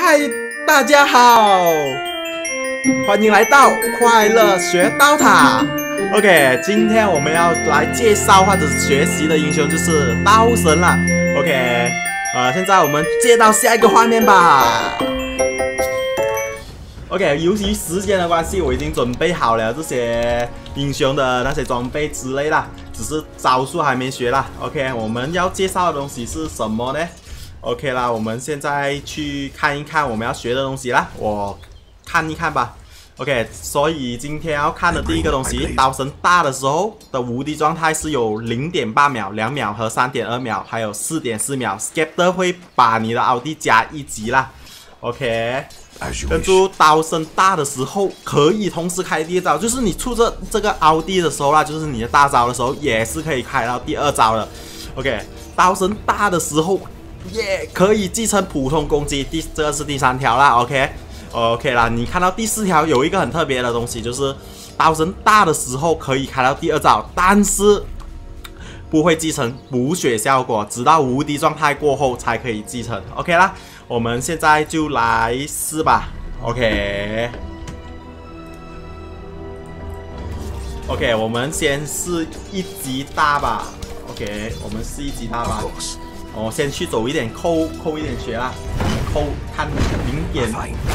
嗨，大家好，欢迎来到快乐学刀塔。OK， 今天我们要来介绍或者是学习的英雄就是刀神啦。OK， 现在我们接到下一个画面吧。OK， 由于时间的关系，我已经准备好了这些英雄的那些装备之类啦，只是招数还没学啦。OK， 我们要介绍的东西是什么呢？OK 啦，我们现在去看一看我们要学的东西啦，我看一看吧。OK， 所以今天要看的第一个东西，刀神大的时候的无敌状态是有 0.8 秒、2秒和 3.2 秒，还有 4.4 秒。Scepter 会把你的奥迪加1级啦。OK， 跟住刀神大的时候可以同时开第二招，就是你出这个奥迪的时候啦，就是你的大招的时候也是可以开到第二招的。OK， 刀神大的时候。可以继承普通攻击，这个是第3条啦。OK 啦，你看到第4条有一个很特别的东西，就是刀神大的时候可以开到第2招，但是不会继承补血效果，直到无敌状态过后才可以继承。OK 啦，我们现在就来试吧。OK， 我们先试1级大吧。OK， 我们试1级大吧。我先去走一点扣一点血啦，看0点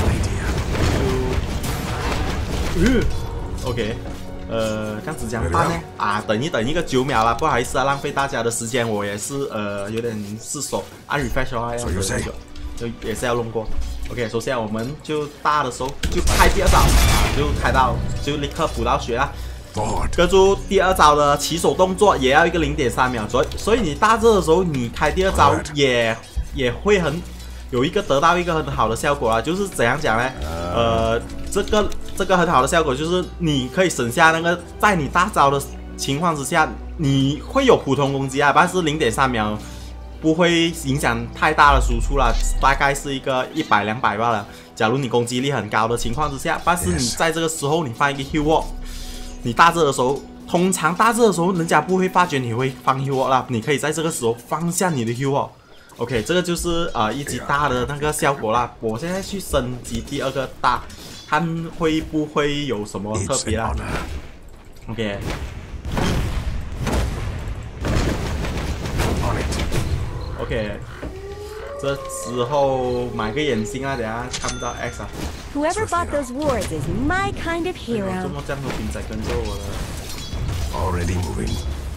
OK， 这样子讲办呢？等一个9秒啦，不好意思浪费大家的时间，我也是有点失手。refresh 的话就也是要弄过。OK， 首先我们就大的时候就开第2招，就立刻补到血啦。跟住第2招的起手动作也要一个 0.3 秒，所以你大招的时候，你开第2招也会有一个得到一个很好的效果啦。就是怎样讲呢？这个很好的效果就是你可以省下那个在你大招的情况之下，你会有普通攻击啊，但是 0.3 秒不会影响太大的输出啦，大概是一个100-200罢了。假如你攻击力很高的情况之下，但是你在这个时候你放一个 heal wall。你大招的时候，通常大招的时候，人家不会发觉你会放 heal wall 啦。你可以在这个时候放下你的 heal wall。OK， 这个就是1级大的那个效果啦。我现在去升级第2个大，看会不会有什么特别啦。OK， 这时候买个眼镜啊，等下看不到 X 啊。 Whoever bought those wards is my kind of hero. 这么这样多兵仔跟着我的。 Already moving.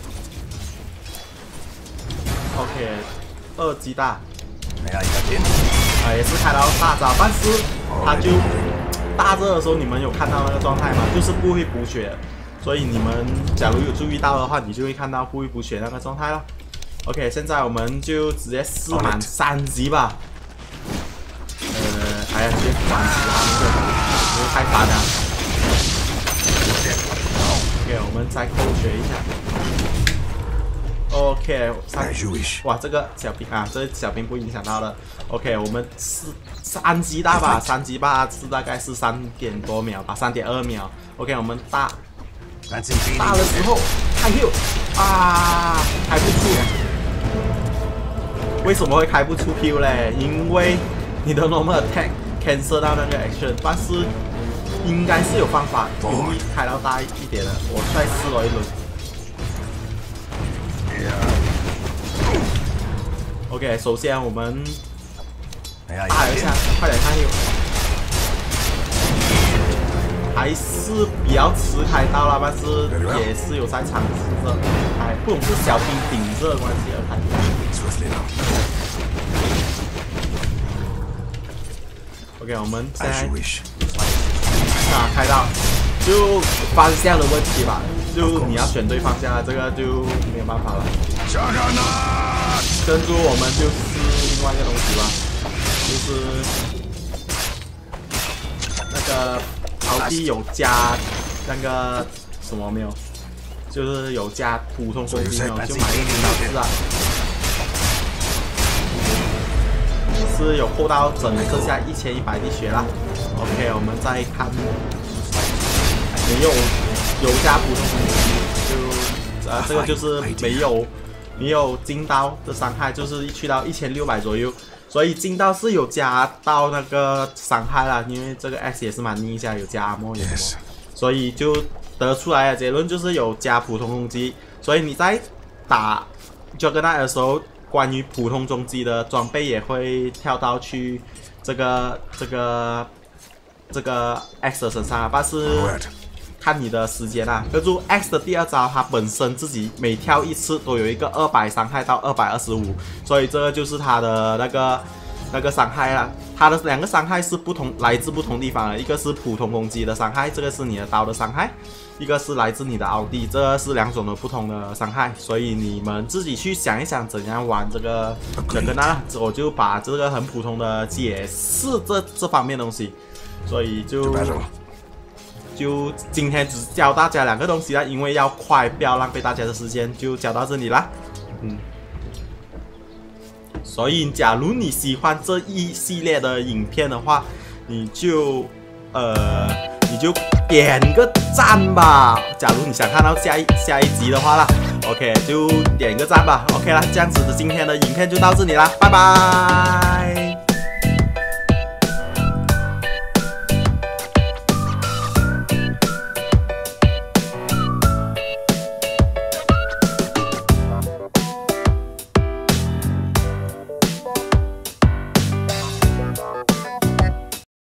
OK， 2级大。也是开到大招，但是他就大招的时候，你们有看到那个状态吗？就是不会补血，所以你们假如有注意到的话，你就会看到不会补血那个状态了。OK， 现在我们就直接试满3级吧。直接反击啊，这个太烦了。OK， 我们再扣血一下。OK， 哇，这个小兵啊，这小兵不影响到了。OK， 我们是3级大吧，3级大是大概是3点多秒吧，3.2秒。OK， 我们大的时候开 heal 开不出。为什么会开不出 heal 嘞？因为你的 normal attack cancel 到那个 action， 但是应该是有方法容易开到大一点的。我再试了一轮。OK， 首先我们大一下，快点开 heal， 还是比较迟开到了，但是也是有在尝试着开，不懂是小兵顶着的关系而开。OK， 我们现在开到就方向的问题吧，就你要选对方向了，这个就没有办法了。跟住我们就试另外一个东西吧，就是那个奥迪有加那个什么没有？就是有加普通攻击没有？就买一个领导师啊。是有扣到整个剩下1100滴血啦。OK， 我们再看，有加普通攻击，这个就是没有金刀的伤害，就是去到1600左右， 所以金刀是有加到那个伤害啦，因为这个 X 也是蛮逆一下，有加阿莫有什么，所以就得出来的结论就是有加普通攻击。所以你在打 Juggernaut 的时候，关于普通攻击的装备也会跳到去这个 X 的身上啊，但是看你的时间啊。可是 X 的第二招，它本身自己每跳一次都有一个200伤害到225，所以这个就是它的那个伤害啦。它的2个伤害是来自不同地方的，一个是普通攻击的伤害，这个是你的刀的伤害，一个是来自你的奥地，这是2种的不同的伤害。所以你们自己去想一想怎样玩这个Juggernaut，我就把这个很普通的解释这方面东西，所以就今天只教大家2个东西啦，因为要快，不要浪费大家的时间，就教到这里啦。所以假如你喜欢这一系列的影片的话，你就点个赞吧。假如你想看到下一集的话啦 ，OK 就点个赞吧。OK 啦，这样子的今天的影片就到这里啦，拜拜。